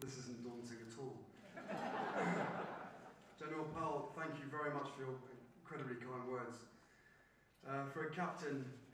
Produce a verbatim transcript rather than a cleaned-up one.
This isn't daunting at all. General Powell, thank you very much for your incredibly kind words. Uh, for a captain